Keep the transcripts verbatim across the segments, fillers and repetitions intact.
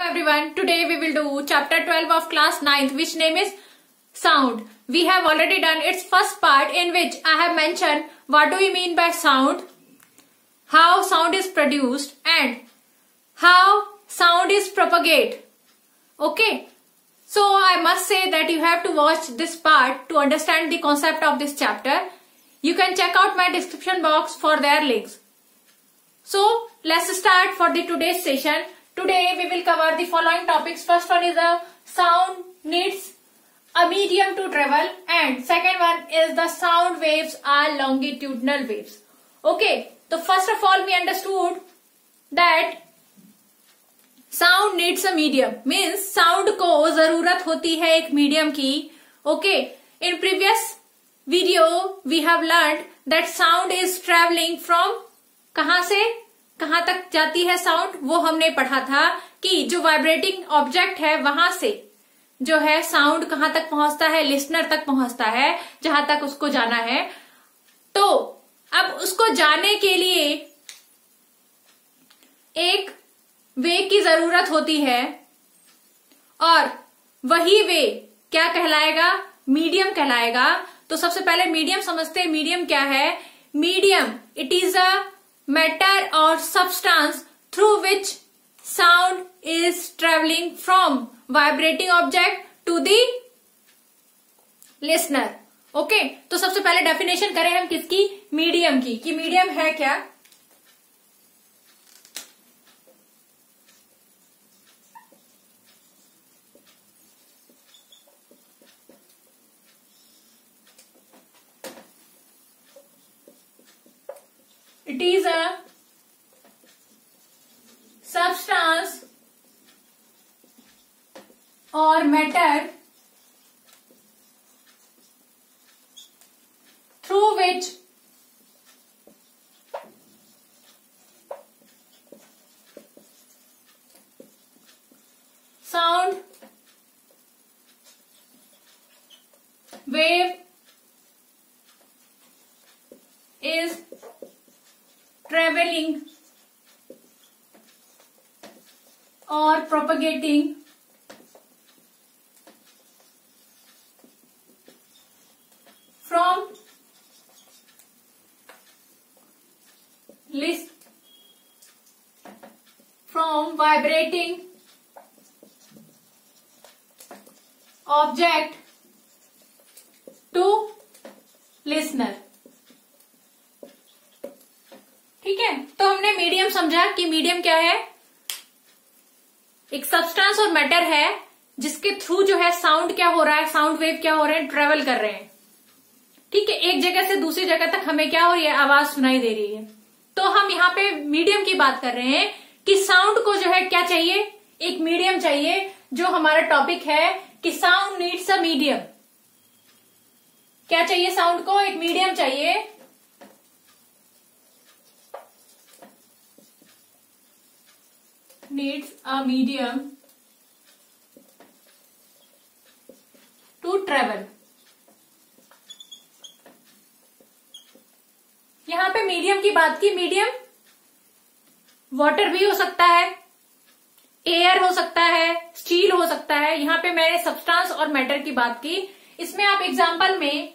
everyone. Today we will do chapter twelve of class ninth, which name is sound. We have already done its first part, in which I have mentioned what do we mean by sound, how sound is produced, and how sound is propagated. Okay. So I must say that you have to watch this part to understand the concept of this chapter. You can check out my description box for their links. So let's start for the today's session. Today we will cover the following topics. First one is the sound needs a medium to travel, and second one is the sound waves are longitudinal waves. Okay, so first of all we understood that sound needs a medium, means sound को जरूरत होती है एक medium की. Okay, in previous video we have learned that sound is travelling from, कहां से कहां तक जाती है साउंड, वो हमने पढ़ा था कि जो वाइब्रेटिंग ऑब्जेक्ट है वहां से जो है साउंड कहां तक पहुंचता है, लिसनर तक पहुंचता है जहां तक उसको जाना है. तो अब उसको जाने के लिए एक वे की जरूरत होती है, और वही वे क्या कहलाएगा, मीडियम कहलाएगा. तो सबसे पहले मीडियम समझते हैं. मीडियम क्या है? Medium it is a matter और substance through which sound is travelling from vibrating object to the listener. Okay, तो सबसे पहले डेफिनेशन करें हम किसकी, मीडियम की, कि मीडियम है क्या. It is a substance or matter through which sound wave is traveling or propagating from list from vibrating object to listener. ठीक है, तो हमने मीडियम समझा कि मीडियम क्या है, एक सब्सटेंस और मैटर है जिसके थ्रू जो है साउंड क्या हो रहा है, साउंड वेव क्या हो रहे हैं, ट्रेवल कर रहे हैं. ठीक है, एक जगह से दूसरी जगह तक हमें क्या हो रही है, आवाज सुनाई दे रही है. तो हम यहाँ पे मीडियम की बात कर रहे हैं कि साउंड को जो है क्या चाहिए, एक मीडियम चाहिए. जो हमारा टॉपिक है कि साउंड नीड्स अ मीडियम. क्या चाहिए साउंड को, एक मीडियम चाहिए. needs a medium to travel. यहां पे मीडियम की बात की. मीडियम वाटर भी हो सकता है, एयर हो सकता है, स्टील हो सकता है. यहां पे मैंने सब्सटेंस और मैटर की बात की. इसमें आप एग्जांपल में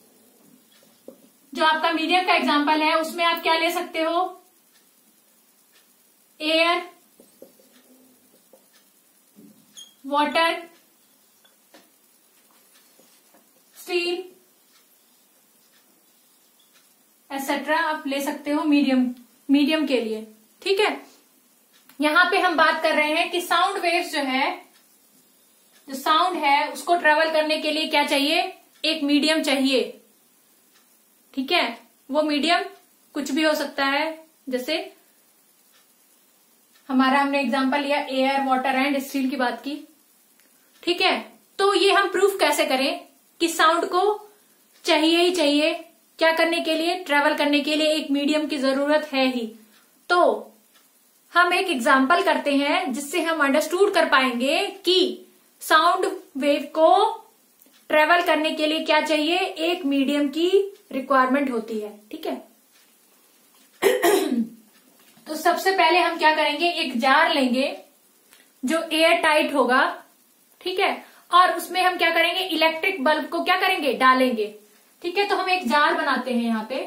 जो आपका मीडियम का एग्जांपल है उसमें आप क्या ले सकते हो, एयर, वाटर, स्टील एक्सेट्रा आप ले सकते हो मीडियम मीडियम के लिए. ठीक है, यहां पे हम बात कर रहे हैं कि साउंड वेव्स जो है, जो साउंड है उसको ट्रेवल करने के लिए क्या चाहिए, एक मीडियम चाहिए. ठीक है, वो मीडियम कुछ भी हो सकता है, जैसे हमारा हमने एग्जांपल लिया एयर, वाटर एंड स्टील की बात की. ठीक है, तो ये हम प्रूफ कैसे करें कि साउंड को चाहिए ही चाहिए, क्या करने के लिए, ट्रेवल करने के लिए एक मीडियम की जरूरत है ही. तो हम एक एग्जांपल करते हैं जिससे हम अंडरस्टूड कर पाएंगे कि साउंड वेव को ट्रेवल करने के लिए क्या चाहिए, एक मीडियम की रिक्वायरमेंट होती है. ठीक है, तो सबसे पहले हम क्या करेंगे, एक जार लेंगे. जो एयर टाइट होगा, ठीक है, और उसमें हम क्या करेंगे, इलेक्ट्रिक बल्ब को क्या करेंगे, डालेंगे। ठीक है, तो हम एक जार बनाते हैं यहां पे।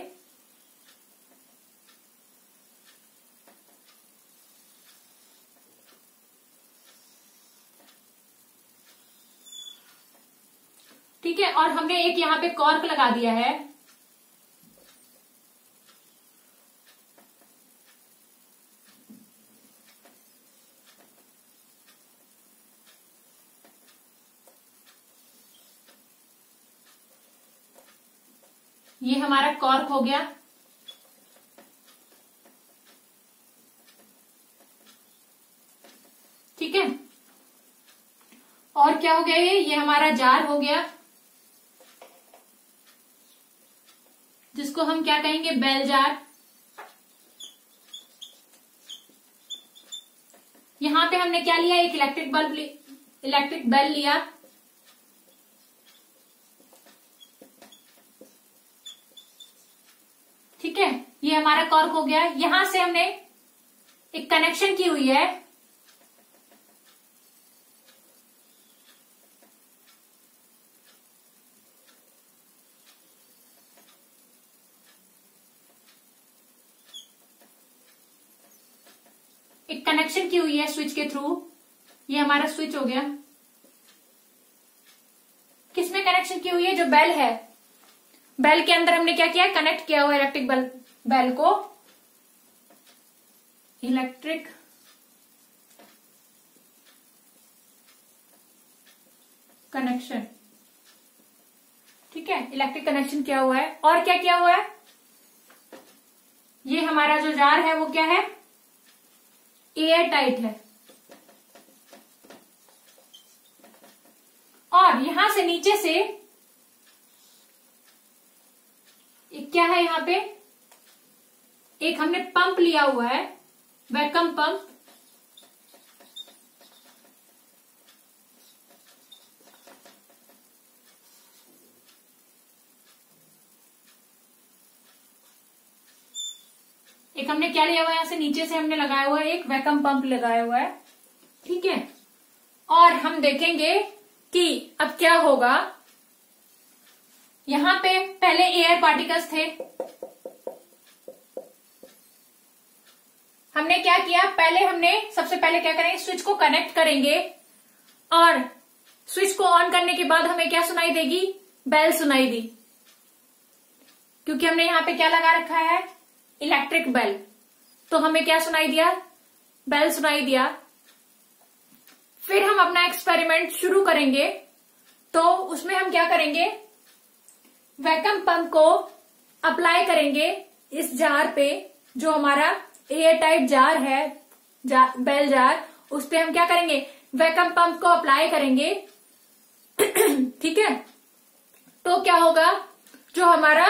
ठीक है, और हमने एक यहां पे कॉर्क लगा दिया है। ये हमारा कॉर्क हो गया। ठीक है, और क्या हो गया, ये ये हमारा जार हो गया, जिसको हम क्या कहेंगे, बेल जार। यहां पे हमने क्या लिया, एक इलेक्ट्रिक बल्ब, इलेक्ट्रिक बेल लिया। ठीक है, ये हमारा कॉर्क हो गया। यहां से हमने एक कनेक्शन की हुई है, एक कनेक्शन की हुई है स्विच के थ्रू। ये हमारा स्विच हो गया। किसमें कनेक्शन की हुई है, जो बेल है, बेल के अंदर हमने क्या किया, कनेक्ट किया हुआ इलेक्ट्रिक बेल, बेल को इलेक्ट्रिक कनेक्शन। ठीक है, इलेक्ट्रिक कनेक्शन किया हुआ है। और क्या किया हुआ है, ये हमारा जो जार है वो क्या है, एयर टाइट है। और यहां से नीचे से एक क्या है, यहां पे एक हमने पंप लिया हुआ है, वैक्यूम पंप। एक हमने क्या लिया हुआ है, यहां से नीचे से हमने लगाया हुआ है, एक वैक्यूम पंप लगाया हुआ है। ठीक है, और हम देखेंगे कि अब क्या होगा। यहां पे पहले एयर पार्टिकल्स थे, हमने क्या किया, पहले हमने सबसे पहले क्या करेंगे, स्विच को कनेक्ट करेंगे, और स्विच को ऑन करने के बाद हमें क्या सुनाई देगी, बेल सुनाई दी, क्योंकि हमने यहां पे क्या लगा रखा है, इलेक्ट्रिक बेल। तो हमें क्या सुनाई दिया, बेल सुनाई दिया। फिर हम अपना एक्सपेरिमेंट शुरू करेंगे। तो उसमें हम क्या करेंगे, वैक्यूम पंप को अप्लाई करेंगे इस जार पे, जो हमारा एयर टाइट जार है, जार, बेल जार, उस पे हम क्या करेंगे, वैक्यूम पंप को अप्लाई करेंगे। ठीक है, तो क्या होगा, जो हमारा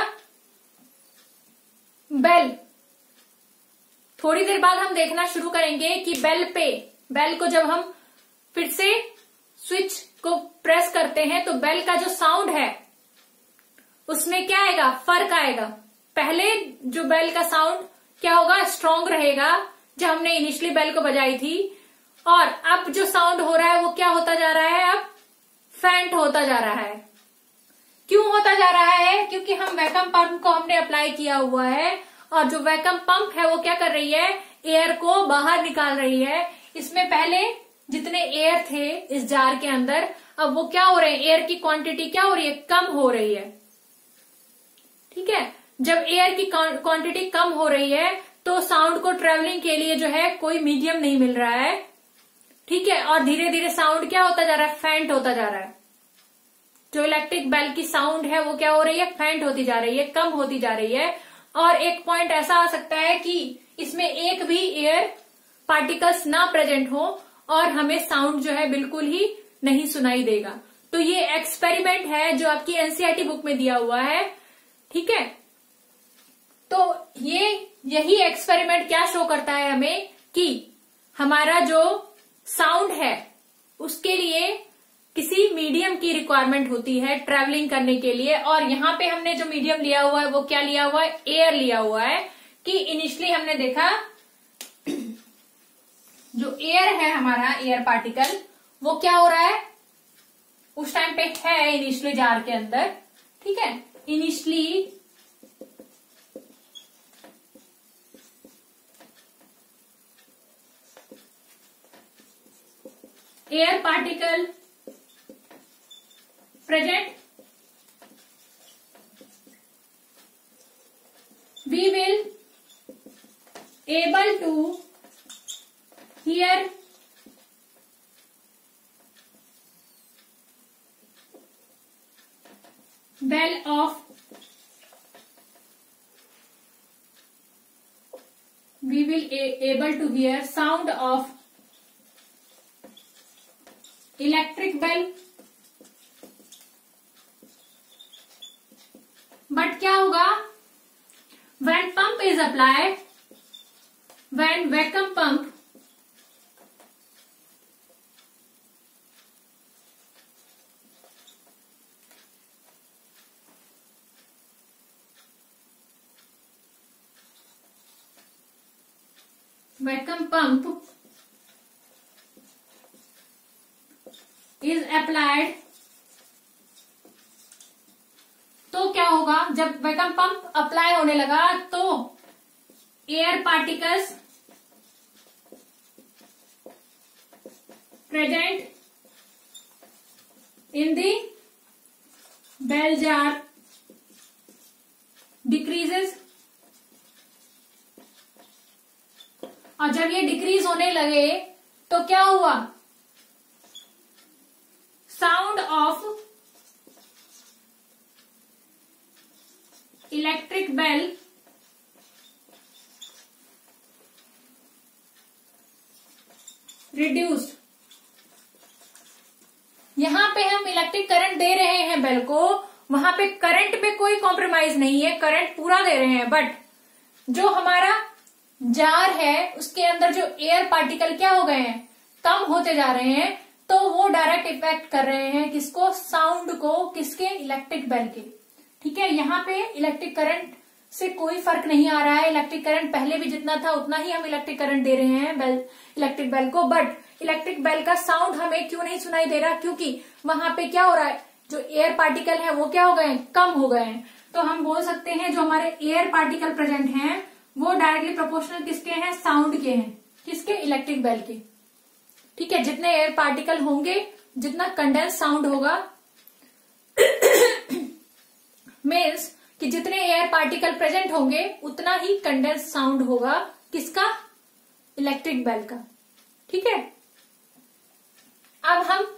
बेल, थोड़ी देर बाद हम देखना शुरू करेंगे कि बेल पे, बेल को जब हम फिर से स्विच को प्रेस करते हैं तो बेल का जो साउंड है उसमें क्या आएगा, फर्क आएगा। पहले जो बेल का साउंड क्या होगा, स्ट्रॉन्ग रहेगा, जब हमने इनिशियली बेल को बजाई थी। और अब जो साउंड हो रहा है वो क्या होता जा रहा है, अब फेंट होता जा रहा है। क्यों होता जा रहा है, क्योंकि हम वैक्यूम पंप को हमने अप्लाई किया हुआ है, और जो वैक्यूम पंप है वो क्या कर रही है, एयर को बाहर निकाल रही है। इसमें पहले जितने एयर थे इस जार के अंदर, अब वो क्या हो रहे हैं, एयर की क्वांटिटी क्या हो रही है, कम हो रही है। ठीक है, जब एयर की क्वांटिटी कम हो रही है तो साउंड को ट्रेवलिंग के लिए जो है कोई मीडियम नहीं मिल रहा है। ठीक है, और धीरे धीरे साउंड क्या होता जा रहा है, फेंट होता जा रहा है। जो इलेक्ट्रिक बेल की साउंड है वो क्या हो रही है, फेंट होती जा रही है, कम होती जा रही है। और एक पॉइंट ऐसा आ सकता है कि इसमें एक भी एयर पार्टिकल्स ना प्रेजेंट हो और हमें साउंड जो है बिल्कुल ही नहीं सुनाई देगा। तो ये एक्सपेरिमेंट है जो आपकी एनसीईआरटी बुक में दिया हुआ है। ठीक है, तो ये यही एक्सपेरिमेंट क्या शो करता है हमें कि हमारा जो साउंड है उसके लिए किसी मीडियम की रिक्वायरमेंट होती है ट्रैवलिंग करने के लिए। और यहाँ पे हमने जो मीडियम लिया हुआ है वो क्या लिया हुआ है, एयर लिया हुआ है। कि इनिशियली हमने देखा जो एयर है हमारा एयर पार्टिकल वो क्या हो रहा है, उस टाइम पे है इनिशियली जार के अंदर, ठीक है, initially air particle present, we will able to hear bell of we will a, able to hear sound of electric bell, but क्या होगा, when pump is applied, when vacuum pump vacuum pump is applied, तो क्या होगा, जब vacuum pump apply होने लगा तो air particles present in the bell jar decreases, और जब ये डिक्रीज होने लगे तो क्या हुआ, sound of electric bell reduced. यहां पे हम इलेक्ट्रिक करंट दे रहे हैं बेल को, वहां पे करंट में कोई कॉम्प्रोमाइज नहीं है, करंट पूरा दे रहे हैं, बट जो हमारा जार है उसके अंदर जो एयर पार्टिकल क्या हो गए हैं, कम होते जा रहे हैं, तो वो डायरेक्ट इफेक्ट कर रहे हैं किसको, साउंड को, किसके, इलेक्ट्रिक बेल के, ठीक है। यहाँ पे इलेक्ट्रिक करंट से कोई फर्क नहीं आ रहा है, इलेक्ट्रिक करंट पहले भी जितना था उतना ही हम इलेक्ट्रिक करंट दे रहे हैं बेल इलेक्ट्रिक बेल को, बट इलेक्ट्रिक बेल का साउंड हमें क्यों नहीं सुनाई दे रहा, क्योंकि वहां पे क्या हो रहा है, जो एयर पार्टिकल है वो क्या हो गए, कम हो गए हैं। तो हम बोल सकते हैं जो हमारे एयर पार्टिकल प्रेजेंट हैं वो डायरेक्टली प्रोपोर्शनल किसके हैं, साउंड के हैं, किसके, इलेक्ट्रिक बेल के, ठीक है। जितने एयर पार्टिकल होंगे जितना कंडेंस साउंड होगा मीन्स कि जितने एयर पार्टिकल प्रेजेंट होंगे उतना ही कंडेंस साउंड होगा किसका, इलेक्ट्रिक बेल का, ठीक है। अब हम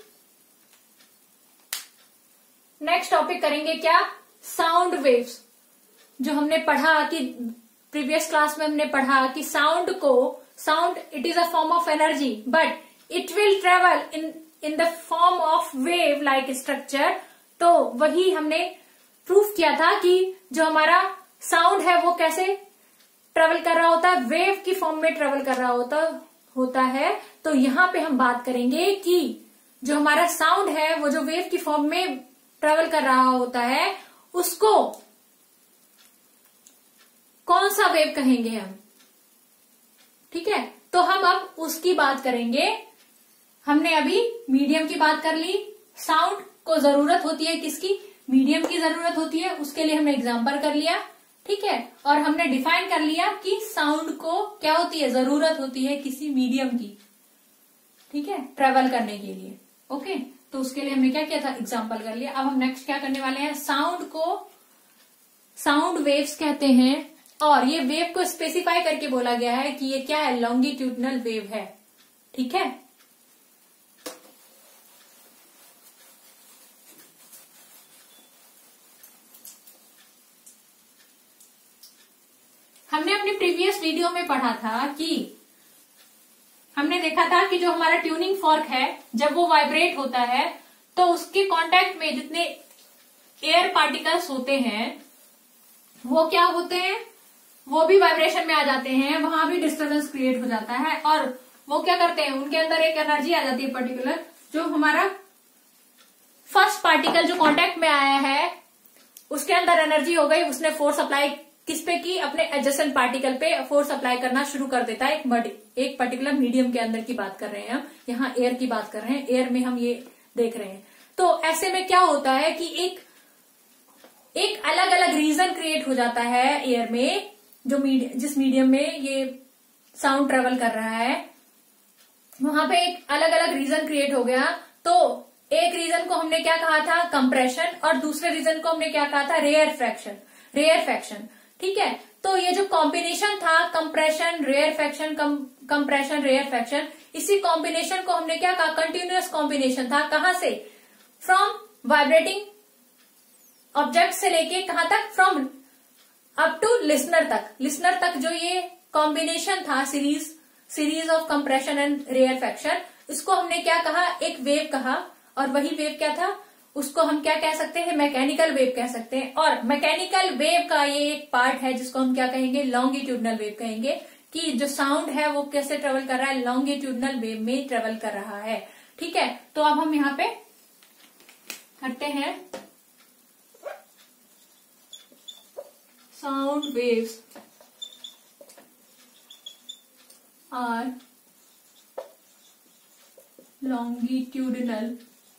नेक्स्ट टॉपिक करेंगे क्या, साउंड वेव्स। जो हमने पढ़ा कि प्रीवियस क्लास में हमने पढ़ा कि साउंड को, sound it is a form of energy but it will travel in in the form of wave like structure. तो वही हमने प्रूफ किया था कि जो हमारा साउंड है वो कैसे ट्रेवल कर रहा होता है, वेव की फॉर्म में ट्रेवल कर रहा होता होता है। तो यहां पे हम बात करेंगे कि जो हमारा साउंड है वो जो वेव की फॉर्म में ट्रेवल कर रहा होता है उसको कौन सा वेव कहेंगे हम, ठीक है। तो हम अब उसकी बात करेंगे। हमने अभी मीडियम की बात कर ली, साउंड को जरूरत होती है किसकी, मीडियम की जरूरत होती है, उसके लिए हमने एग्जाम्पल कर लिया, ठीक है। और हमने डिफाइन कर लिया कि साउंड को क्या होती है, जरूरत होती है किसी मीडियम की, ठीक है, ट्रेवल करने के लिए, ओके। तो उसके लिए हमने क्या किया था, एग्जाम्पल कर लिया। अब हम नेक्स्ट क्या करने वाले हैं, साउंड को साउंड वेव्स कहते हैं, और ये वेव को स्पेसिफाई करके बोला गया है कि ये क्या है, लॉन्गिट्यूडनल वेव है, ठीक है। हमने अपनी प्रीवियस वीडियो में पढ़ा था कि हमने देखा था कि जो हमारा ट्यूनिंग फॉर्क है जब वो वाइब्रेट होता है तो उसके कांटेक्ट में जितने एयर पार्टिकल्स होते हैं वो क्या होते हैं, वो भी वाइब्रेशन में आ जाते हैं, वहां भी डिस्टर्बेंस क्रिएट हो जाता है, और वो क्या करते हैं, उनके अंदर एक एनर्जी आ जाती है पर्टिकुलर। जो हमारा फर्स्ट पार्टिकल जो कांटेक्ट में आया है उसके अंदर एनर्जी हो गई, उसने फोर्स अप्लाई किस पे की अपने एडजेसेंट पार्टिकल पे फोर्स अप्लाई करना शुरू कर देता है। एक एक पर्टिकुलर मीडियम के अंदर की बात कर रहे हैं हम, यहाँ एयर की बात कर रहे हैं, एयर में हम ये देख रहे हैं। तो ऐसे में क्या होता है कि एक एक अलग अलग रीजन क्रिएट हो जाता है एयर में, जो मीडियम जिस मीडियम में ये साउंड ट्रेवल कर रहा है वहां पे एक अलग अलग रीजन क्रिएट हो गया। तो एक रीजन को हमने क्या कहा था, कंप्रेशन, और दूसरे रीजन को हमने क्या कहा था, रेयर फ्रैक्शन रेयर फ्रैक्शन ठीक है। तो ये जो कॉम्बिनेशन था compression rarefaction compression rarefaction, इसी कॉम्बिनेशन को हमने क्या कहा, कंटिन्यूअस कॉम्बिनेशन था। कहां से, फ्रॉम वाइब्रेटिंग ऑब्जेक्ट से लेके कहां तक, फ्रॉम अप टू लिसनर तक लिसनर तक जो ये कॉम्बिनेशन था, series series of compression and rarefaction, इसको हमने क्या कहा, एक वेव कहा। और वही वेव क्या था, उसको हम क्या कह सकते हैं, मैकेनिकल वेव कह सकते हैं। और मैकेनिकल वेव का ये एक पार्ट है जिसको हम क्या कहेंगे, लॉन्गिट्यूडनल वेव कहेंगे, कि जो साउंड है वो कैसे ट्रेवल कर रहा है, लॉन्गिट्यूडनल वेव में ट्रेवल कर रहा है। ठीक है, तो अब हम यहाँ पे करते हैं sound waves are longitudinal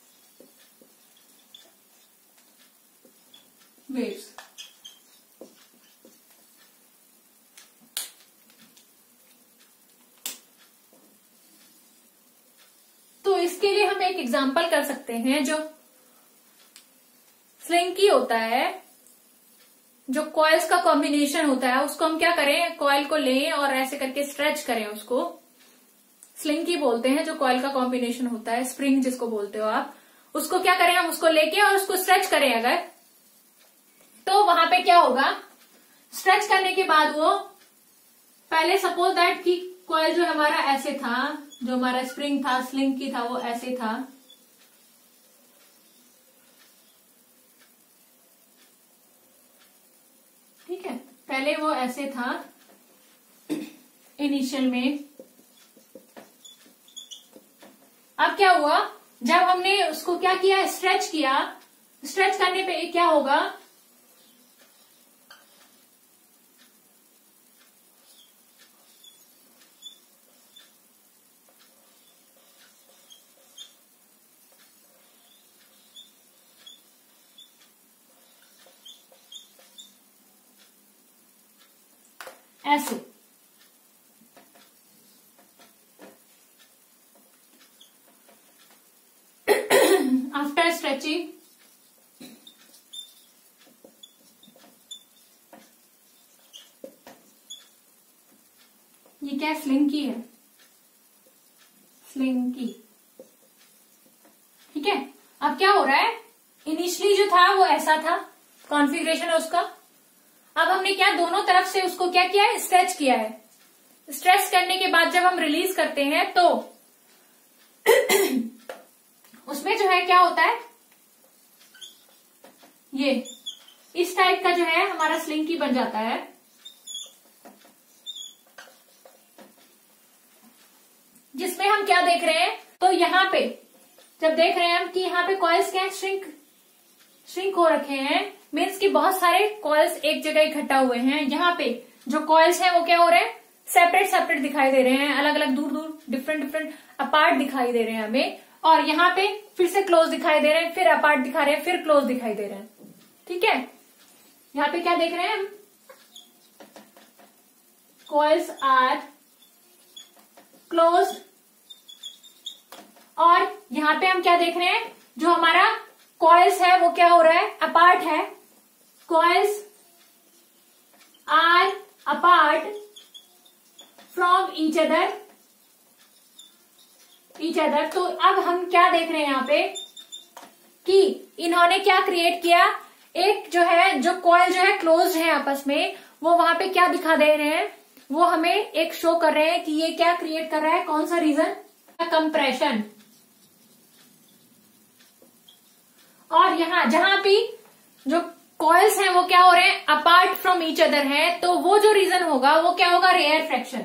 waves। तो इसके लिए हम एक एग्जांपल कर सकते हैं, जो स्लिंकी होता है, जो कॉइल्स का कॉम्बिनेशन होता है, उसको हम क्या करें, कॉइल को लें और ऐसे करके स्ट्रेच करें, उसको स्लिंकी बोलते हैं। जो कॉइल का कॉम्बिनेशन होता है, स्प्रिंग जिसको बोलते हो आप, उसको क्या करें हम, उसको लेके और उसको स्ट्रेच करें अगर, तो वहां पे क्या होगा, स्ट्रेच करने के बाद वो, पहले सपोज दैट कि कॉइल जो हमारा ऐसे था, जो हमारा स्प्रिंग था, स्लिंकी था, वो ऐसे था, ठीक है, पहले वो ऐसे था इनिशियल में। अब क्या हुआ, जब हमने उसको क्या किया, स्ट्रेच किया, स्ट्रेच करने पे क्या होगा, ऐसे आफ्टर स्ट्रेचिंग ये क्या स्लिंकी है, स्लिंकी, ठीक है। अब क्या हो रहा है, इनिशियली जो था वो ऐसा था, कॉन्फ़िगरेशन है उसका। अब हमने क्या, दोनों तरफ से उसको क्या किया है, स्ट्रेच किया है। स्ट्रेच करने के बाद जब हम रिलीज करते हैं तो उसमें जो है क्या होता है, ये इस टाइप का जो है हमारा स्लिंकी बन जाता है। जिसमें हम क्या देख रहे हैं, तो यहाँ पे जब देख रहे हैं हम कि यहाँ पे कॉइल्स क्या श्रिंक श्रिंक हो रखे हैं, मीन्स कि बहुत सारे कॉइल्स एक जगह इकट्ठा हुए हैं। यहाँ पे जो कॉइल्स हैं वो क्या हो रहे हैं, सेपरेट सेपरेट दिखाई दे रहे हैं, अलग अलग दूर दूर डिफरेंट डिफरेंट अपार्ट दिखाई दे रहे हैं हमें। और यहाँ पे फिर से क्लोज दिखाई दे रहे हैं, फिर अपार्ट दिखा रहे हैं, फिर क्लोज दिखाई दे रहे हैं, ठीक है। यहाँ पे क्या देख रहे हैं हम, कॉइल्स आर क्लोज। और यहाँ पे हम क्या देख रहे हैं, जो हमारा कॉइल्स है वो क्या हो रहा है, अपार्ट है। Coils are apart from each other each other. तो अब हम क्या देख रहे हैं यहाँ पे कि इन्होंने क्या क्रिएट किया, एक जो है, जो कॉइल जो है क्लोज है आपस में, वो वहां पे क्या दिखा दे रहे हैं, वो हमें एक शो कर रहे हैं कि ये क्या क्रिएट कर रहा है, कौन सा रीजन, कंप्रेशन। और यहां जहां भी जो कॉइल्स हैं वो क्या हो रहे हैं, अपार्ट फ्रॉम ईच अदर है, तो वो जो रीजन होगा वो क्या होगा, रेयर फ्रैक्शन,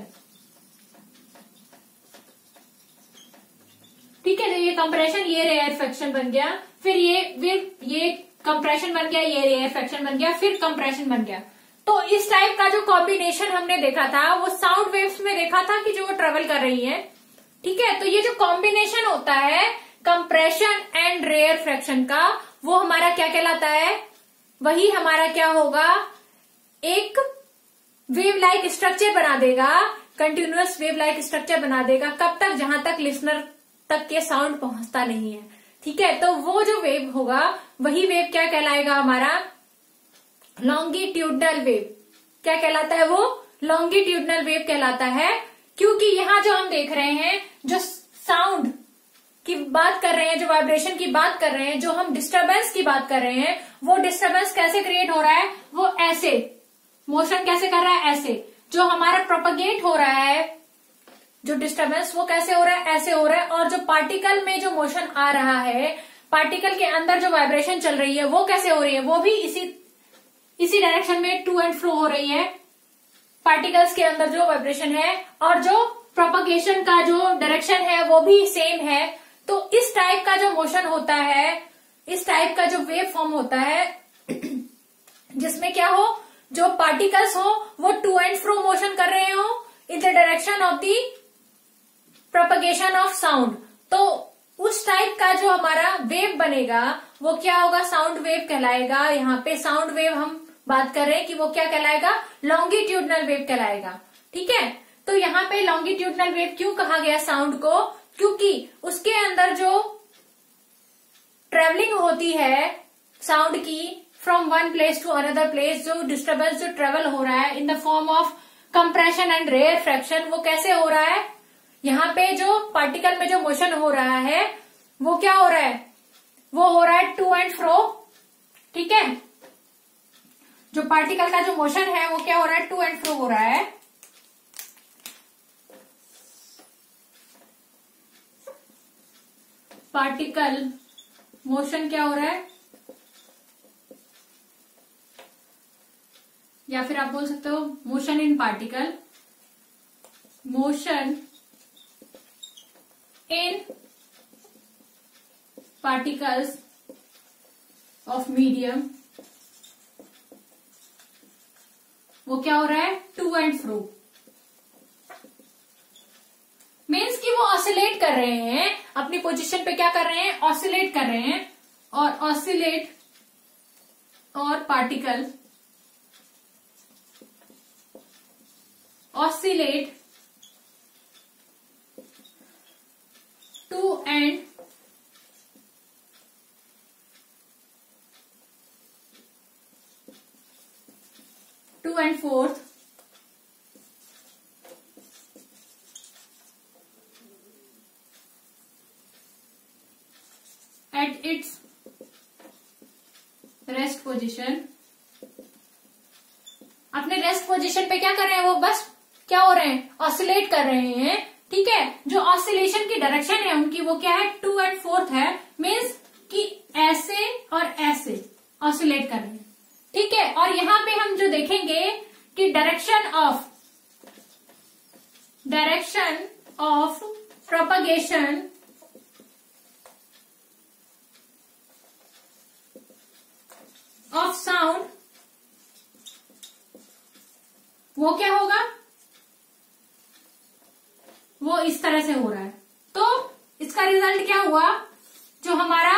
ठीक है। तो ये कंप्रेशन, ये रेयर फ्रैक्शन बन गया, फिर ये फिर ये कंप्रेशन बन गया, ये रेयर फ्रैक्शन बन गया, फिर कंप्रेशन बन गया। तो इस टाइप का जो कॉम्बिनेशन हमने देखा था वो साउंड वेव्स में देखा था कि जो वो ट्रेवल कर रही है, ठीक है। तो ये जो कॉम्बिनेशन होता है कंप्रेशन एंड रेयर फ्रैक्शन का, वो हमारा क्या कहलाता है, वही हमारा क्या होगा, एक वेव लाइक स्ट्रक्चर बना देगा, कंटिन्यूअस वेव लाइक स्ट्रक्चर बना देगा। कब तक, जहां तक लिसनर तक के साउंड पहुंचता नहीं है, ठीक है। तो वो जो वेव होगा वही वेव क्या कहलाएगा हमारा, लॉन्गिट्यूडनल वेव। क्या कहलाता है वो, लॉन्गिट्यूडनल वेव कहलाता है, क्योंकि यहां जो हम देख रहे हैं, जो साउंड की बात कर रहे हैं, जो वाइब्रेशन की बात कर रहे हैं, जो हम डिस्टरबेंस की बात कर रहे हैं, वो डिस्टरबेंस कैसे क्रिएट हो रहा है, वो ऐसे मोशन कैसे कर रहा है, ऐसे। जो हमारा प्रोपगेट हो रहा है जो डिस्टरबेंस, वो कैसे हो रहा है, ऐसे हो रहा है। और जो पार्टिकल में जो मोशन आ रहा है, पार्टिकल के अंदर जो वाइब्रेशन चल रही है, वो कैसे हो रही है, वो भी इसी इसी डायरेक्शन में टू एंड फ्रो हो रही है। पार्टिकल्स के अंदर जो वाइब्रेशन है और जो प्रोपगेशन का जो डायरेक्शन है वो भी सेम है। तो इस टाइप का जो मोशन होता है, इस टाइप का जो वेव फॉर्म होता है, जिसमें क्या हो, जो पार्टिकल्स हो वो टू एंड फ्रो मोशन कर रहे हो in the direction of the propagation of sound. तो उस टाइप का जो हमारा वेव बनेगा वो क्या होगा, साउंड वेव कहलाएगा। यहाँ पे साउंड वेव हम बात कर रहे हैं कि वो क्या कहलाएगा, लॉन्गिट्यूडनल वेव कहलाएगा, ठीक है। तो यहाँ पे लॉन्गिट्यूडनल वेव क्यों कहा गया साउंड को, क्योंकि उसके अंदर जो ट्रेवलिंग होती है साउंड की from one place to another place, जो डिस्टर्बेंस जो ट्रेवल हो रहा है in the form of compression and rarefaction, वो कैसे हो रहा है, यहाँ पे जो पार्टिकल में जो मोशन हो रहा है वो क्या हो रहा है, वो हो रहा है टू एंड फ्रो, ठीक है। जो पार्टिकल का जो मोशन है वो क्या हो रहा है, टू एंड फ्रो हो रहा है। पार्टिकल मोशन क्या हो रहा है, या फिर आप बोल सकते हो motion in particle, motion in particles of medium, वो क्या हो रहा है, टू एंड फ्रो। मीन्स कि वो ऑसिलेट कर रहे हैं, अपनी पोजीशन पे क्या कर रहे हैं, ऑसिलेट कर रहे हैं। और ऑसिलेट और particle oscillate to and to and forth at its rest position. अपने रेस्ट पोजीशन पे क्या कर रहे हैं, वो बस क्या हो रहे हैं, ऑसिलेट कर रहे हैं, ठीक है। जो ऑसिलेशन की डायरेक्शन है उनकी वो क्या है, टू एंड फोर्थ है। मीन्स कि ऐसे और ऐसे ऑसिलेट कर रहे हैं, ठीक है। और यहां पे हम जो देखेंगे कि direction of direction of propagation of sound, वो क्या होगा, वो इस तरह से हो रहा है। तो इसका रिजल्ट क्या हुआ, जो हमारा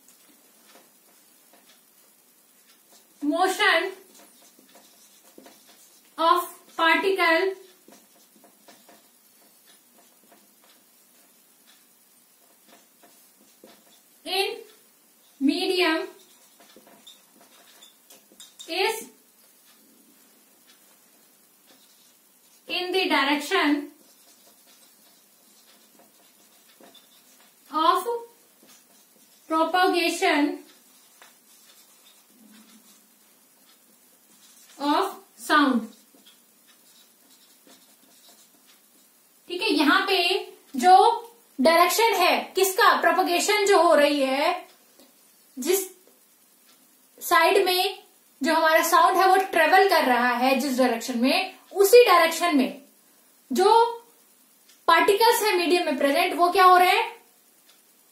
motion of particle in medium is in the direction of propagation of sound, ठीक है। यहां पे जो डायरेक्शन है किसका, प्रोपगेशन जो हो रही है, जिस साइड में जो हमारा साउंड है वो ट्रेवल कर रहा है जिस डायरेक्शन में, उसी डायरेक्शन में जो पार्टिकल्स है मीडियम में प्रेजेंट, वो क्या हो रहे हैं,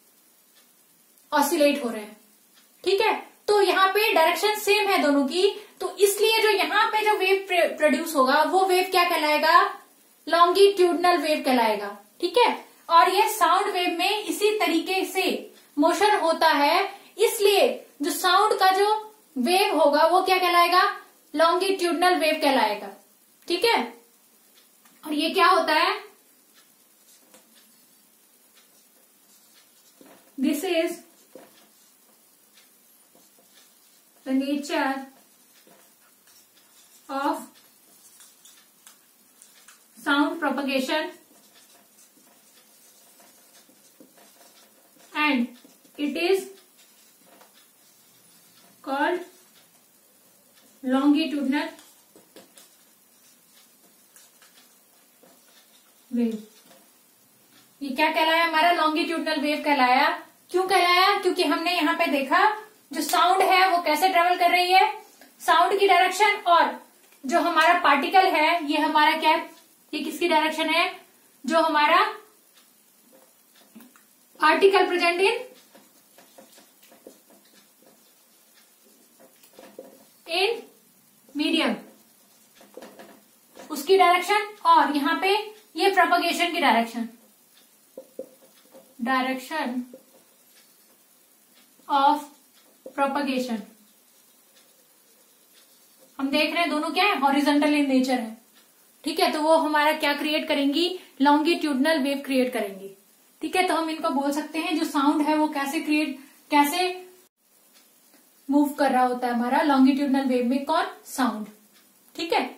ऑसिलेट हो रहे हैं, ठीक है। तो यहाँ पे डायरेक्शन सेम है दोनों की, तो इसलिए जो यहाँ पे जो वेव प्रोड्यूस होगा वो वेव क्या कहलाएगा, लॉन्गिट्यूडनल वेव कहलाएगा। ठीक है, और ये साउंड वेव में इसी तरीके से मोशन होता है, इसलिए जो साउंड का जो वेव होगा वो क्या कहलाएगा, लॉन्गिट्यूडनल वेव कहलाएगा। ठीक है, और ये क्या होता है, this is the nature of sound propagation and it is called longitudinal wave। ये क्या कहलाया हमारा, लॉन्गिट्यूडनल वेव कहलाया। क्यों कहलाया, क्योंकि हमने यहाँ पे देखा जो साउंड है वो कैसे ट्रेवल कर रही है, साउंड की डायरेक्शन, और जो हमारा पार्टिकल है ये हमारा क्या, ये किसकी डायरेक्शन है, जो हमारा particle present in in medium, उसकी डायरेक्शन, और यहां पे ये प्रोपगेशन की डायरेक्शन, डायरेक्शन ऑफ प्रोपगेशन। हम देख रहे हैं दोनों क्या है, हॉरिजॉन्टल इन नेचर है। ठीक है, तो वो हमारा क्या क्रिएट करेंगी, लॉन्गिट्यूडनल वेव क्रिएट करेंगी। ठीक है, तो हम इनको बोल सकते हैं जो साउंड है वो कैसे क्रिएट, कैसे मूव कर रहा होता है हमारा लॉन्गिट्यूडनल वेव में, कौन, साउंड। ठीक है,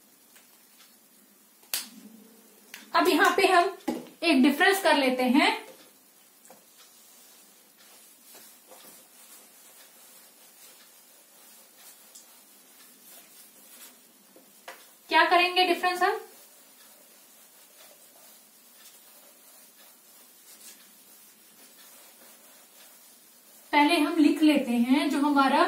अब यहां पे हम एक डिफरेंस कर लेते हैं। क्या करेंगे डिफरेंस हम, पहले हम लिख लेते हैं जो हमारा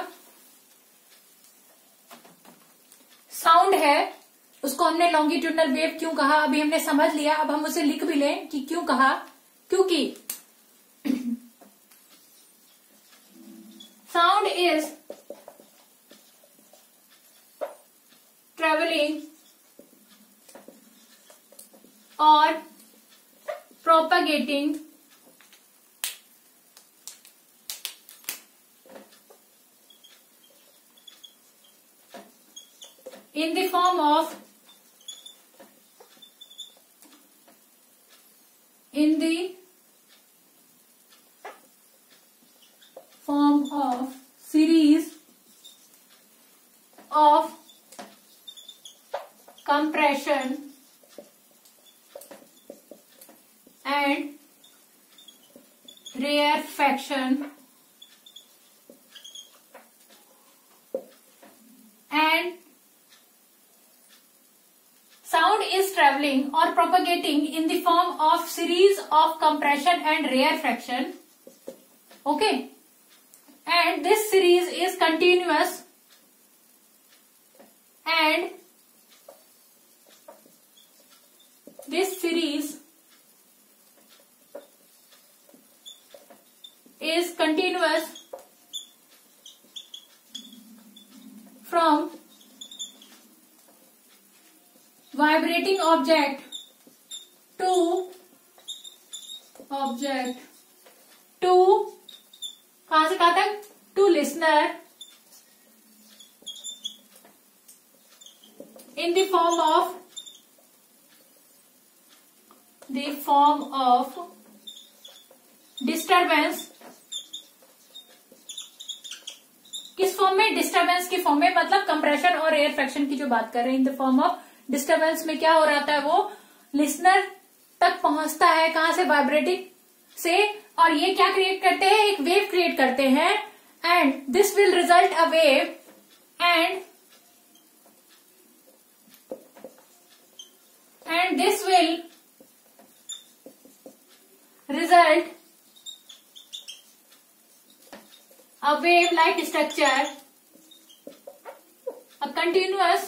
साउंड है उसको हमने लॉन्गिट्यूडनल वेव क्यों कहा, अभी हमने समझ लिया। अब हम उसे लिख भी लें कि क्यों कहा, क्योंकि sound is travelling or propagating in the form of in the form of series of compression and rarefaction and sound is traveling or propagating in the form of series of compression and rarefaction. Okay, and this series is continuous and this series is continuous from vibrating object to object to कहां से कहां तक, to listener in the form of the form of disturbance। किस form में, disturbance की form में, मतलब compression और एयर फ्रैक्शन की जो बात कर रहे हैं, in the form of disturbance में क्या हो रहा था, वो लिसनर तक पहुंचता है, कहां से, वाइब्रेटिंग से, और ये क्या क्रिएट करते हैं, एक वेव क्रिएट करते हैं, and this will result a wave and and this will result a wave-like structure, a continuous,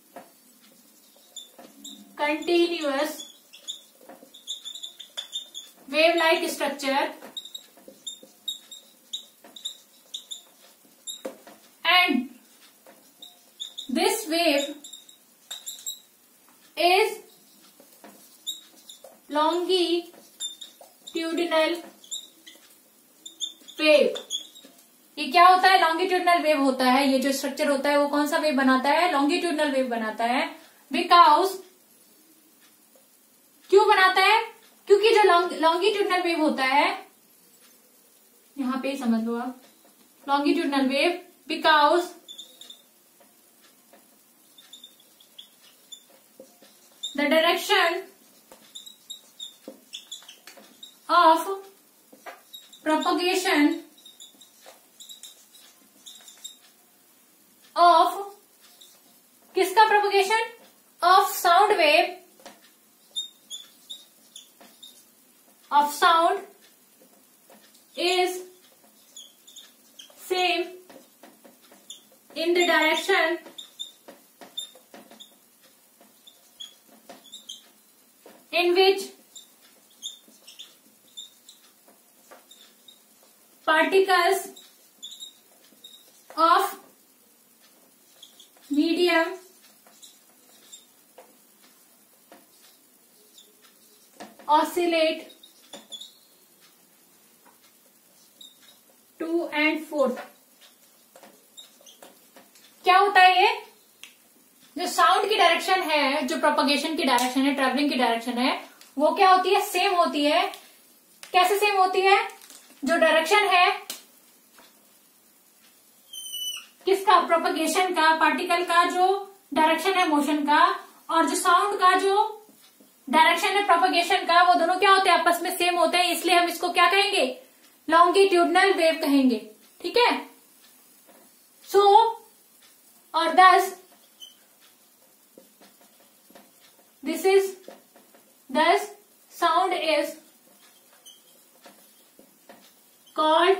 continuous wave-like structure, and this wave is longitudinal wave. ये क्या होता है? लॉन्गिट्यूडिनल वेव होता है। ये जो स्ट्रक्चर होता है वो कौन सा वेव बनाता है? लॉन्गिट्यूडिनल वेव बनाता है। बिकॉज क्यों बनाता है? क्योंकि जो लॉन्गिट्यूडिनल वेव होता है, यहां पे समझ लो आप, longitudinal wave because the direction of propagation of किसका propagation? Of sound wave, of sound is same in the direction in which particles of medium oscillate to and forth। क्या होता है ये? जो साउंड की डायरेक्शन है, जो प्रोपगेशन की डायरेक्शन है, ट्रेवलिंग की डायरेक्शन है, वो क्या होती है? सेम होती है। कैसे सेम होती है? जो डायरेक्शन है किसका? प्रोपगेशन का, पार्टिकल का जो डायरेक्शन है मोशन का, और जो साउंड का जो डायरेक्शन है प्रोपगेशन का, वो दोनों क्या होते हैं? आपस में सेम होते हैं। इसलिए हम इसको क्या कहेंगे? लॉन्गिट्यूडिनल वेव कहेंगे। ठीक है। सो so, और दस This is thus sound is called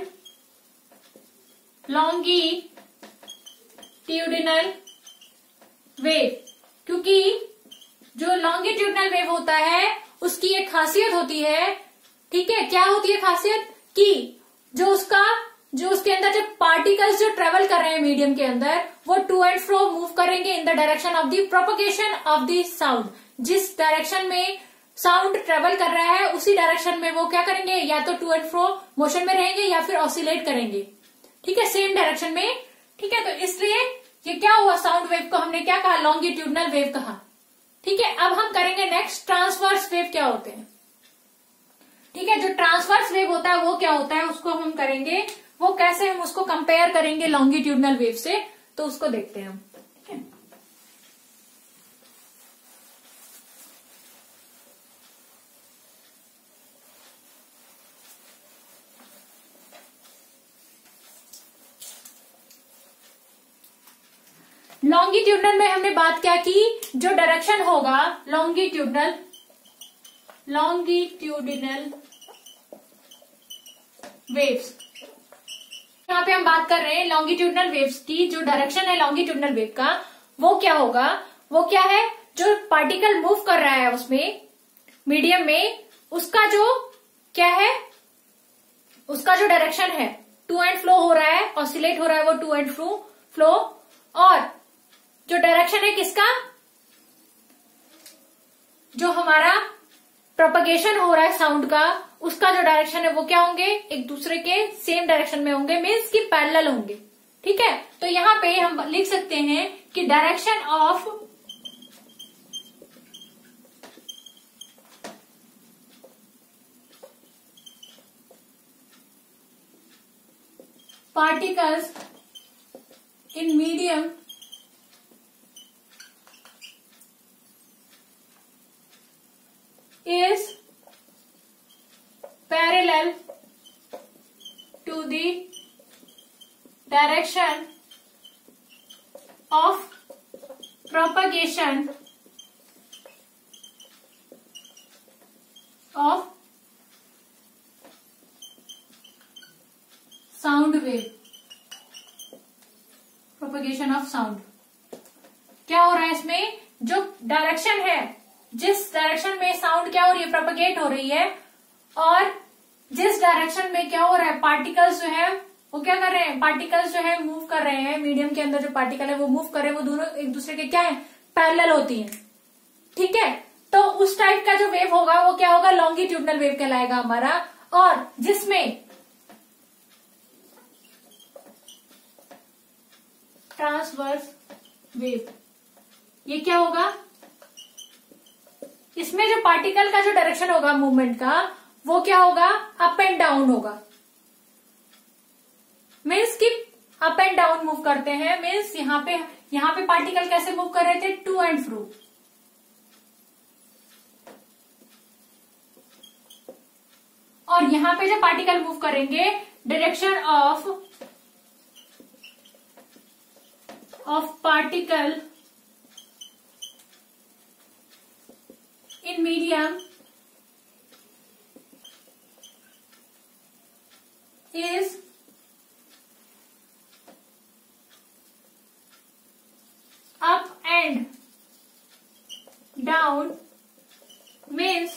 longitudinal wave, क्योंकि जो longitudinal wave होता है उसकी एक खासियत होती है। ठीक है, क्या होती है खासियत? कि जो उसका जो उसके अंदर जो पार्टिकल्स जो ट्रेवल कर रहे हैं मीडियम के अंदर, वो टू एंड फ्रो मूव करेंगे in the direction of the propagation of the sound. जिस डायरेक्शन में साउंड ट्रेवल कर रहा है उसी डायरेक्शन में वो क्या करेंगे? या तो टू एंड फ्रो मोशन में रहेंगे या फिर ऑसिलेट करेंगे। ठीक है, सेम डायरेक्शन में। ठीक है, तो इसलिए ये क्या हुआ? साउंड वेव को हमने क्या कहा? लॉन्गिट्यूडिनल वेव कहा। ठीक है, अब हम करेंगे नेक्स्ट ट्रांसवर्स वेव क्या होते हैं। ठीक है, जो ट्रांसवर्स वेव होता है वो क्या होता है उसको हम करेंगे। वो कैसे हम उसको कंपेयर करेंगे लॉन्गिट्यूडिनल वेव से, तो उसको देखते हैं हम। ठीक है, लॉन्गिट्यूडनल में हमने बात क्या की? जो डायरेक्शन होगा लॉन्गिट्यूडनल लॉन्गिट्यूडिनल वेव्स, यहाँ पे हम बात कर रहे हैं लॉन्गिट्यूडनल वेव्स की। जो डायरेक्शन है लॉन्गिट्यूडनल वेव का वो क्या होगा? वो क्या है? जो पार्टिकल मूव कर रहा है उसमें मीडियम में, उसका जो क्या है? उसका जो डायरेक्शन है टू एंड फ्लो हो रहा है, ऑसिलेट हो रहा है वो टू एंड फ्लो फ्लो और जो डायरेक्शन है किसका? जो हमारा प्रोपगेशन हो रहा है साउंड का, उसका जो डायरेक्शन है वो क्या होंगे? एक दूसरे के सेम डायरेक्शन में होंगे, मीन्स कि पैरेलल होंगे। ठीक है, तो यहां पे हम लिख सकते हैं कि direction of particles in medium is parallel to the direction of propagation of sound wave, propagation of sound। क्या हो रहा है इसमें? जो डायरेक्शन है, जिस डायरेक्शन में साउंड क्या हो रही है? प्रोपगेट हो रही है, और जिस डायरेक्शन में क्या हो रहा है? पार्टिकल्स जो है वो क्या कर रहे हैं, पार्टिकल्स जो है मूव कर रहे हैं, मीडियम के अंदर जो पार्टिकल है वो मूव कर रहे हैं, वो दोनों एक दूसरे के क्या है, पैरेलल होती है। ठीक है, तो उस टाइप का जो वेव होगा वो क्या होगा, लॉन्गिट्यूडनल वेव कहलाएगा हमारा। और जिसमें ट्रांसवर्स वेव, ये क्या होगा, इसमें जो पार्टिकल का जो डायरेक्शन होगा मूवमेंट का वो क्या होगा, अप एंड डाउन होगा। मीन्स कि अप एंड डाउन मूव करते हैं, मीन्स यहाँ पे यहाँ पे पार्टिकल कैसे मूव कर रहे थे, टू एंड फ्रो। और यहाँ पे जो पार्टिकल मूव करेंगे, direction of of particle in medium is up and down, means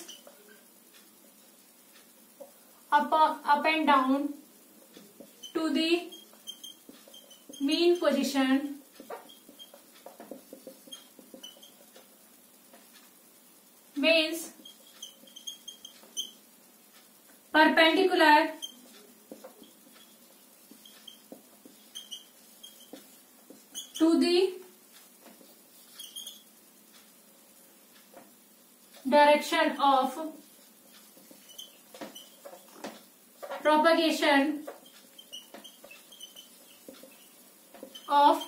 up, up and down to the mean position means perpendicular to the direction of propagation of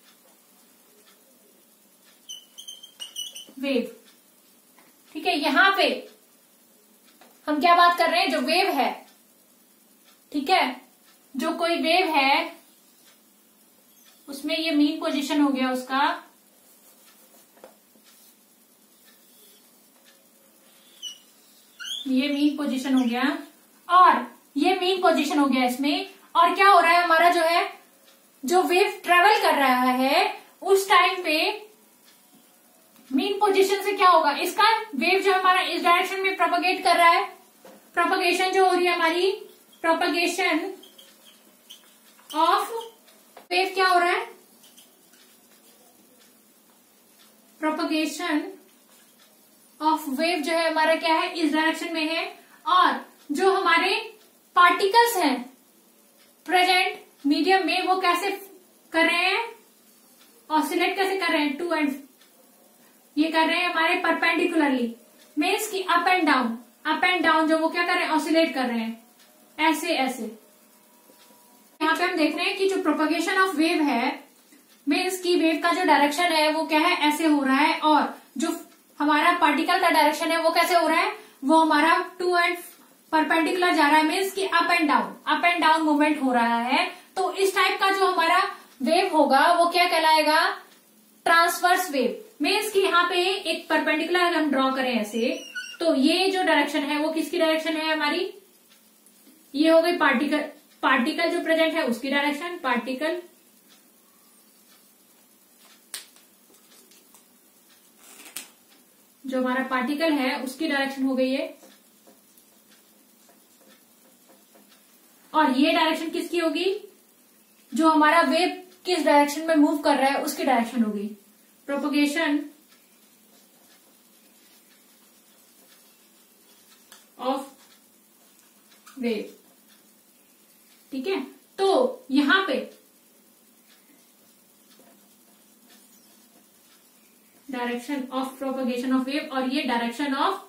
wave। ठीक है, यहां पे हम क्या बात कर रहे हैं, जो वेव है, ठीक है, जो कोई वेव है उसमें ये मीन पोजीशन हो गया उसका, ये मीन पोजीशन हो गया और ये मीन पोजीशन हो गया इसमें। और क्या हो रहा है, हमारा जो है जो वेव ट्रेवल कर रहा है उस टाइम पे मीन पोजीशन से क्या होगा, इसका वेव जो हमारा इस डायरेक्शन में प्रोपगेट कर रहा है, प्रोपगेशन जो हो रही है हमारी, प्रोपगेशन ऑफ वेव क्या हो रहा है, प्रोपगेशन ऑफ वेव जो है हमारा क्या है, इस डायरेक्शन में है। और जो हमारे पार्टिकल्स हैं प्रेजेंट मीडियम में वो कैसे कर रहे हैं, ऑसिलेट कैसे कर रहे हैं, टू एंड ये कर रहे हैं हमारे परपेंडिकुलरली, मीन्स की up and down, up and down जो वो क्या कर रहे हैं, ऑसिलेट कर रहे हैं, ऐसे ऐसे। यहाँ पे हम देख रहे हैं कि जो प्रोपगेशन ऑफ वेव है, मीन्स की वेव का जो डायरेक्शन है वो क्या है, ऐसे हो रहा है। और जो हमारा पार्टिकल का डायरेक्शन है वो कैसे हो रहा है, वो हमारा टू एंड परपेंडिकुलर जा रहा है, मीन्स की up and down, up and down movement हो रहा है। तो इस टाइप का जो हमारा वेव होगा वो क्या कहलाएगा, ट्रांसवर्स वेव। मीन्स कि यहाँ पे एक परपेंडिकुलर हम ड्रॉ करें ऐसे, तो ये जो डायरेक्शन है वो किसकी डायरेक्शन है हमारी, ये हो गई पार्टिकल, पार्टिकल जो प्रेजेंट है उसकी डायरेक्शन, पार्टिकल जो हमारा पार्टिकल है उसकी डायरेक्शन हो गई है। और ये डायरेक्शन किसकी होगी, जो हमारा वेव किस डायरेक्शन में मूव कर रहा है उसकी डायरेक्शन होगी, प्रोपगेशन ऑफ वेव। ठीक है, तो यहां पे direction of propagation of wave और ये डायरेक्शन ऑफ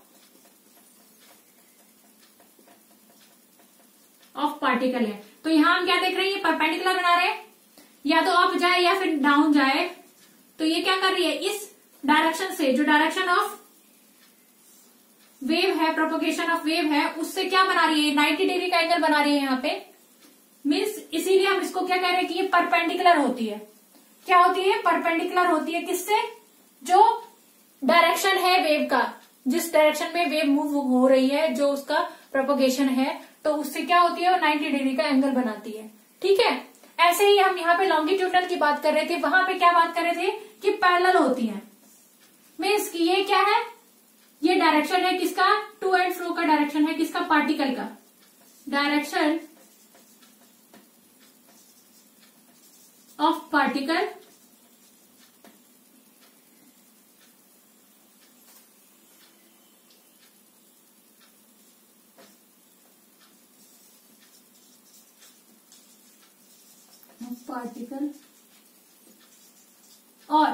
ऑफ पार्टिकल है। तो यहां हम क्या देख रहे हैं, ये परपेंडिकुलर बना रहे हैं, या तो अप जाए या फिर डाउन जाए। तो ये क्या कर रही है, इस डायरेक्शन से, जो डायरेक्शन ऑफ वेव है, प्रोपगेशन ऑफ वेव है, उससे क्या बना रही है, नाइन्टी डिग्री का एंगल बना रही है यहाँ पे। मीन्स इसीलिए हम इसको क्या कह रहे हैं कि ये परपेंडिकुलर होती है। क्या होती है, परपेंडिकुलर होती है किससे, जो डायरेक्शन है वेव का, जिस डायरेक्शन में वेव मूव हो रही है, जो उसका प्रोपगेशन है, तो उससे क्या होती है, वो नाइन्टी डिग्री का एंगल बनाती है। ठीक है, ऐसे ही हम यहाँ पे लॉन्गिट्यूडनल की बात कर रहे थे, वहां पे क्या बात कर रहे थे कि पैरेलल होती है। मीन्स की ये क्या है, ये डायरेक्शन है किसका, टू एंड फ्रो का डायरेक्शन है किसका, पार्टिकल का। डायरेक्शन particle पार्टिकल और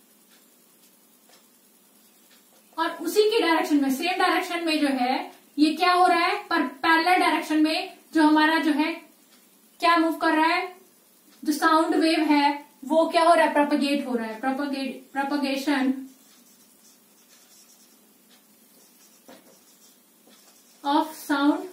और उसी की डायरेक्शन में, सेम डायरेक्शन में जो है ये क्या हो रहा है, पर पैरेलल डायरेक्शन में जो हमारा जो है क्या मूव कर रहा है, जो साउंड वेव है वो क्या हो रहा है, प्रोपगेट हो रहा है, propagate propagation of sound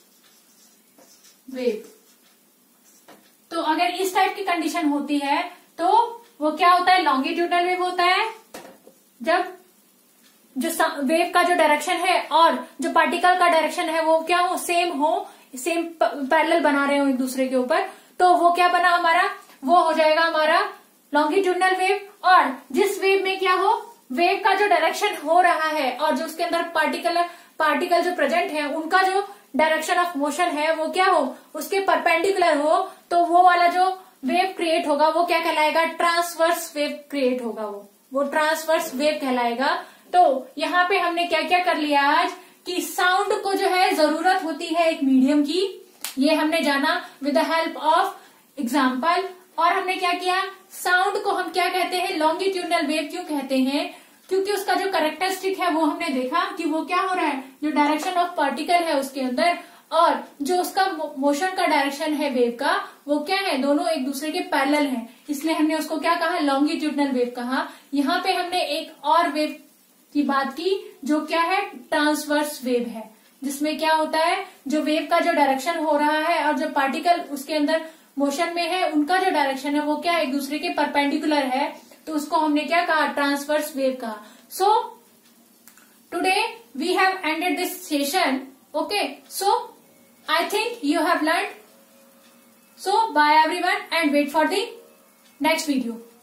wave. तो अगर इस टाइप की कंडीशन होती है तो वो क्या होता है, लॉन्गिट्यूडनल वेव होता है, जब जो वेव का जो डायरेक्शन है और जो पार्टिकल का डायरेक्शन है वो क्या हो, सेम हो, सेम पैरेलल बना रहे हो एक दूसरे के ऊपर, तो वो क्या बना हमारा, वो हो जाएगा हमारा लॉन्गिट्यूडनल वेव। और जिस वेव में क्या हो, वेव का जो डायरेक्शन हो रहा है और जो उसके अंदर पार्टिकल पार्टिकल जो प्रेजेंट है उनका जो डायरेक्शन ऑफ मोशन है वो क्या हो, उसके परपेंडिकुलर हो, तो वो वाला जो वेव क्रिएट होगा वो क्या कहलाएगा, ट्रांसवर्स वेव क्रिएट होगा, वो वो ट्रांसवर्स वेव कहलाएगा। तो यहाँ पे हमने क्या क्या कर लिया आज, कि साउंड को जो है जरूरत होती है एक मीडियम की, ये हमने जाना with the help of example. और हमने क्या किया, साउंड को हम क्या कहते हैं, लॉन्गिट्यूडनल वेव क्यों कहते हैं, क्योंकि उसका जो कैरेक्टरिस्टिक है वो हमने देखा कि वो क्या हो रहा है, जो डायरेक्शन ऑफ पार्टिकल है उसके अंदर और जो उसका मोशन का डायरेक्शन है वेव का, वो क्या है, दोनों एक दूसरे के पैरेलल हैं, इसलिए हमने उसको क्या कहा, लॉन्गिट्यूडनल वेव कहा। यहाँ पे हमने एक और वेव की बात की जो क्या है, ट्रांसवर्स वेव है, जिसमें क्या होता है, जो वेव का जो डायरेक्शन हो रहा है और जो पार्टिकल उसके अंदर मोशन में है उनका जो डायरेक्शन है वो क्या एक दूसरे के परपेंडिकुलर है, तो उसको हमने क्या कहा, ट्रांसवर्स वेव कहा। So today we have ended this session. Okay, so I think you have learn. So bye everyone and wait for the next video.